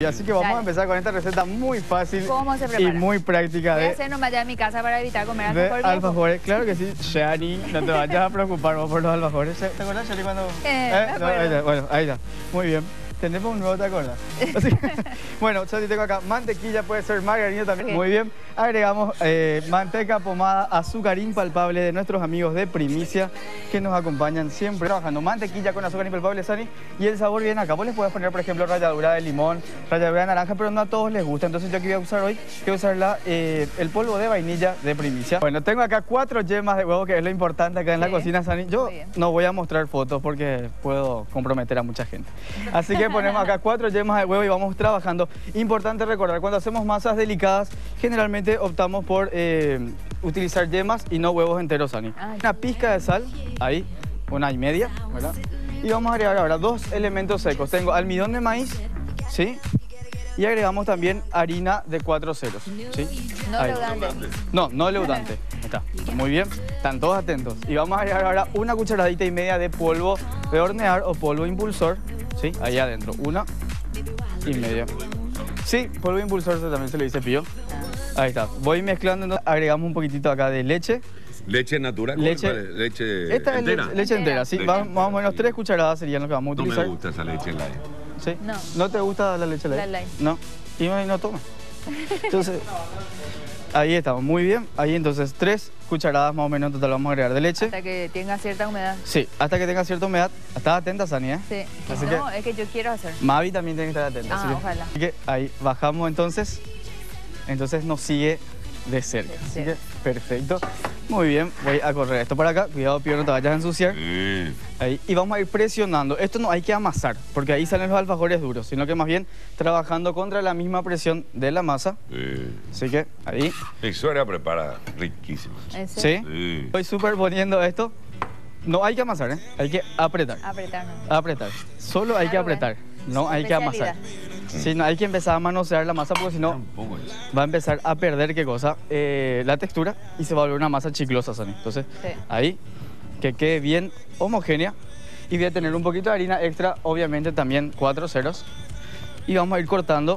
Y así que vamos a empezar con esta receta muy fácil y muy práctica Voy a hacer nomás ya en mi casa para evitar comer de alfajor. alfajores. Claro que sí, Shani, no te vayas a preocupar vos por los alfajores. ¿Te acuerdas, Shani, cuando...? No, ahí está. Bueno, ahí está. Muy bien. Tenemos un nuevo, ¿te acuerdas? Así que, bueno, yo tengo acá mantequilla, puede ser margarina también. Muy bien. Agregamos manteca, pomada, azúcar impalpable de nuestros amigos de Primicia que nos acompañan siempre trabajando. Mantequilla con azúcar impalpable, Sani, y el sabor viene acá. Vos les puedes poner, por ejemplo, ralladura de limón, ralladura de naranja, pero no a todos les gusta. Entonces yo aquí voy a usar hoy, voy a usar el polvo de vainilla de Primicia. Bueno, tengo acá 4 yemas de huevo, que es lo importante acá en la cocina, Sani. Yo no voy a mostrar fotos porque puedo comprometer a mucha gente. Así que ponemos acá 4 yemas de huevo y vamos trabajando. Importante recordar, cuando hacemos masas delicadas, generalmente optamos por utilizar yemas y no huevos enteros, Sani. Una pizca de sal, ahí, 1,5, ¿verdad? Y vamos a agregar ahora 2 elementos secos. Tengo almidón de maíz, ¿sí? Y agregamos también harina de 4 ceros, ¿sí? No leudante. No leudante. Está. Muy bien. Están todos atentos. Y vamos a agregar ahora 1,5 cucharadita de polvo de hornear o polvo impulsor, ¿sí? Ahí adentro. 1,5. Sí, polvo impulsor también se le dice, Pío. Ahí está. Voy mezclando, entonces agregamos un poquitito acá de leche. ¿Leche natural? Leche entera. Leche entera, sí. Más o menos 3 cucharadas serían lo que vamos a utilizar. No me gusta esa leche light. ¿Sí? No. ¿No te gusta la leche light? La light. No. Y no toma. Entonces, ahí estamos, muy bien. Ahí entonces 3 cucharadas más o menos en total vamos a agregar de leche. Hasta que tenga cierta humedad. Sí, hasta que tenga cierta humedad. ¿Estás atenta, Sani, Sí. Así No, es que yo quiero hacer. Mavi también tiene que estar atenta. Ojalá. Así que ahí bajamos entonces. Entonces nos sigue de cerca. Así que perfecto. Muy bien, voy a correr esto para acá. Cuidado, Pío, no te vayas a ensuciar. Ahí. Y vamos a ir presionando. Esto no hay que amasar, porque ahí salen los alfajores duros, sino que más bien trabajando contra la misma presión de la masa. Así que ahí. Mi suegra prepara riquísimo. ¿Sí? Estoy superponiendo esto. No hay que amasar, hay que apretar. Apretar, no. Apretar. Solo hay que apretar, no hay que amasar. Sí, no hay que empezar a manosear la masa porque si no va a empezar a perder, ¿qué cosa? La textura y se va a volver una masa chiclosa, Sani. Entonces, ahí, que quede bien homogénea y voy a tener un poquito de harina extra, obviamente también 4 ceros. Y vamos a ir cortando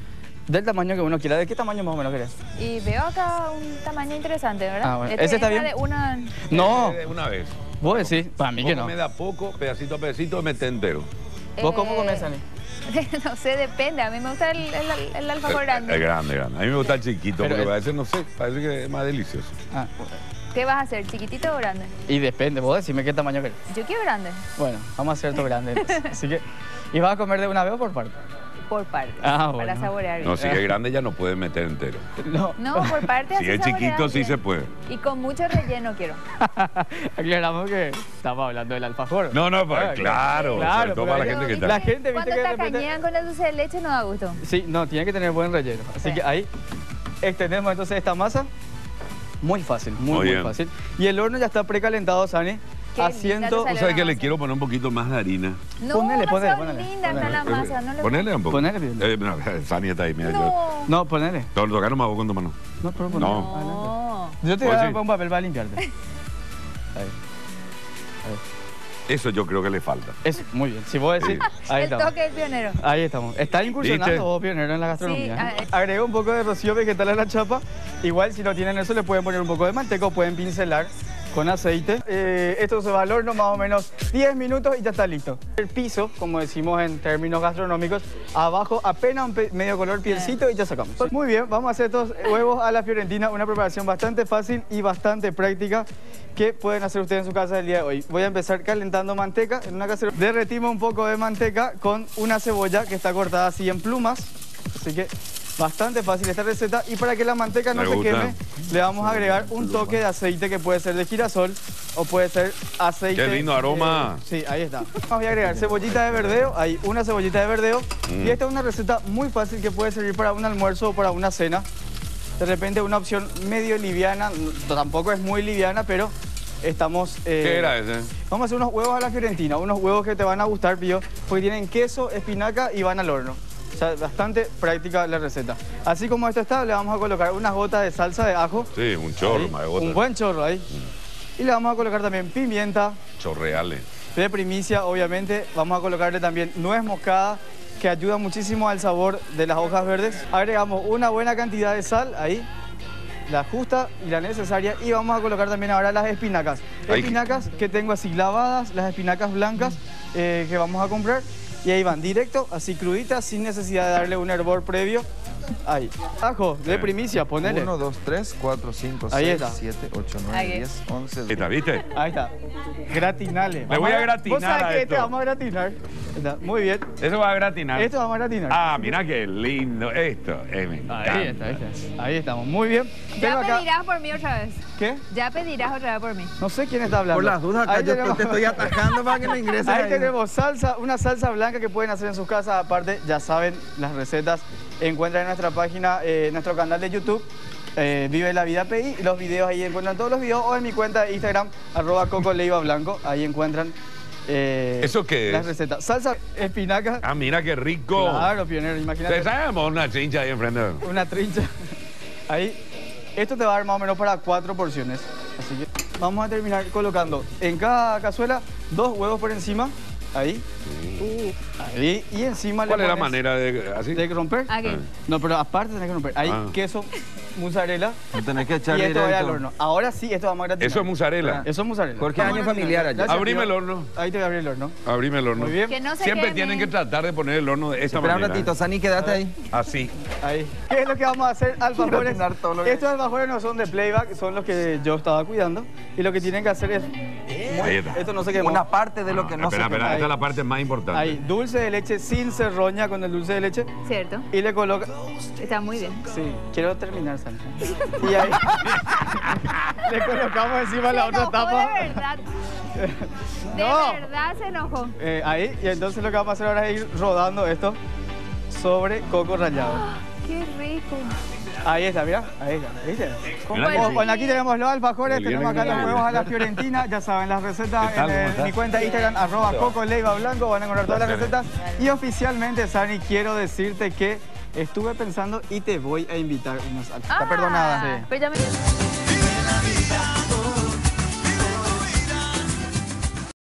del tamaño que uno quiera. ¿De qué tamaño más o menos querés? Y veo acá un tamaño interesante, ¿verdad? Bueno. ¿Ese está bien? De una... No. Una vez. Vos decís, para mí que no. Me da poco, pedacito a pedacito, mete entero. ¿Vos cómo comés, Sani? No sé, depende. A mí me gusta el alfajor grande. El grande. A mí me gusta el chiquito, porque parece, no sé, parece que es más delicioso. ¿Qué vas a hacer, chiquitito o grande? Y depende, vos decime qué tamaño querés. Yo quiero grande. Bueno, vamos a hacer esto grande entonces. Así que, ¿y vas a comer de una vez o por parte? Por parte, bueno. para saborear. No, si es grande ya no puedes meter entero. No, por parte. Si es chiquito sí se puede. Y con mucho relleno quiero. Aclaramos que estamos hablando del alfajor. No, claro. Sobre para la gente que está. La gente, cuando te cañean con el dulce de leche no da gusto. Sí, no, tiene que tener buen relleno. Así que ahí extendemos entonces esta masa. Muy fácil, muy fácil. Y el horno ya está precalentado, Sani. Asiento. ¿Tú sabes que le quiero poner un poquito más de harina? No, ponele. Linda está la masa. No ponele un poco. Ponele. Sani está ahí, mira. No, ponele. Tocar nomás vos con tu mano. No, pero ponele. No. Yo te voy a poner un papel para limpiarte. Ahí. Eso yo creo que le falta. Eso, muy bien. Si vos decís, ahí estamos. El toque del pionero. Ahí estamos. Está incursionando vos, pionero, en la gastronomía. Sí, Agrega un poco de rocío vegetal a la chapa. Igual, si no tienen eso, le pueden poner un poco de manteca o pueden pincelar con aceite. Esto se va al horno más o menos 10 minutos y ya está listo. El piso, como decimos en términos gastronómicos, abajo apenas un medio color pielcito y ya sacamos. Muy bien, vamos a hacer estos huevos a la fiorentina, una preparación bastante fácil y bastante práctica que pueden hacer ustedes en su casa el día de hoy. Voy a empezar calentando manteca en una cacerola. Derretimos un poco de manteca con una cebolla que está cortada así en plumas, así que bastante fácil esta receta. Y para que la manteca no se queme, le vamos a agregar un toque de aceite que puede ser de girasol o puede ser aceite... ¡Qué lindo aroma! Sí, ahí está. Voy a agregar cebollita de verdeo, ahí una cebollita de verdeo. Y esta es una receta muy fácil que puede servir para un almuerzo o para una cena. De repente una opción medio liviana, tampoco es muy liviana, pero estamos... ¿Qué era ese? Vamos a hacer unos huevos a la fiorentina, unos huevos que te van a gustar, Pío, porque tienen queso, espinaca y van al horno. O sea, bastante práctica la receta. Así como esto está, le vamos a colocar unas gotas de salsa de ajo. Sí, un chorro ahí, más de gotas. Un buen chorro ahí. Y le vamos a colocar también pimienta. Chorreales. De Primicia, obviamente. Vamos a colocarle también nuez moscada que ayuda muchísimo al sabor de las hojas verdes. Agregamos una buena cantidad de sal ahí, la justa y la necesaria, y vamos a colocar también ahora las espinacas. Espinacas que tengo así lavadas, las espinacas blancas que vamos a comprar, y ahí van directo, así cruditas, sin necesidad de darle un hervor previo. Ahí. Ajo, de primicia, ponele. 1, 2, 3, 4, 5, Ahí 6, está. 7, 8, 9, Ahí 10, 11, 12. Está, ¿viste? Ahí está. Gratinale. Le voy a gratinar ¿Vos sabés a que esto? vamos a gratinar? Está, muy bien. Eso va a gratinar. Esto vamos a gratinar. Ah, mira qué lindo esto. Me encanta. Ahí está, ahí está. Ahí estamos, muy bien. Ya Tengo acá... pedirás por mí otra vez. ¿Qué? Ya pedirás otra vez por mí. No sé quién está hablando. Por las dudas, acá Ahí yo tenemos- te estoy atajando para que no ingreses. Ahí ahí. tenemos salsa, una salsa blanca que pueden hacer en sus casas. Aparte, ya saben, las recetas encuentran en nuestra página, en nuestro canal de YouTube, Vive la Vida PI. Los videos ahí encuentran todos los videos, o en mi cuenta de Instagram, @cocoleivablanco. Ahí encuentran ¿Eso qué las es? recetas. Salsa, espinaca. Ah, mira qué rico. Claro, pionero, Te imagínate. sabemos una chincha ahí enfrente. Una trincha. Ahí. Esto te va a dar más o menos para 4 porciones. Así que vamos a terminar colocando en cada cazuela 2 huevos por encima. Ahí. Ahí. Y encima ¿Cuál le es la pones manera de así? de romper. Aquí. No, pero aparte tenés que romper. Ahí, Ah. queso, mozzarella. No tenés que Y echarle esto va al directo. horno. Ahora sí, esto vamos a gratinar. Eso es mozzarella. Eso es mozzarella. Jorge, Vamos año a gratinar. familiar allá. Gracias, Abrime tío. el horno. Ahí te voy a abrir el horno. Abrime el horno. Muy bien. Que no se Siempre queme. tienen que tratar de poner el horno de esta Espera un manera. ratito, Sani, quédate ahí. Así. Ahí. ¿Qué es lo que vamos a hacer? Alfajores. gratinar todo lo que- Estos alfajores no son de playback, son los que yo estaba cuidando. Y lo que tienen que hacer es... Ahí está. Esto no se quemó. Una parte de lo que no se Espera, espera, quema. esta es la parte más importante. Ahí, dulce de leche sin cerroña con el dulce de leche. Cierto. Y le coloca... Está muy bien. Sí, quiero terminar, Santa. Y ahí le colocamos encima la Se otra enojó tapa. de verdad. De No. verdad se enojó. Ahí, y entonces lo que vamos a hacer ahora es ir rodando esto sobre coco rallado. Qué rico. Ahí está, mira, ahí está, ¿viste? Mira que sí. Bueno, aquí tenemos los alfajores, El bien tenemos acá que los me huevos a la gusta. fiorentina, ya saben, las recetas ¿Qué tal? ¿Cómo en estás? mi cuenta de Instagram, @cocoleivablanco, van a encontrar todas las Placer. recetas. Y oficialmente, Sani, quiero decirte que estuve pensando y te voy a invitar unos alfajores. Ah, perdonada. Sí. Pero ya me...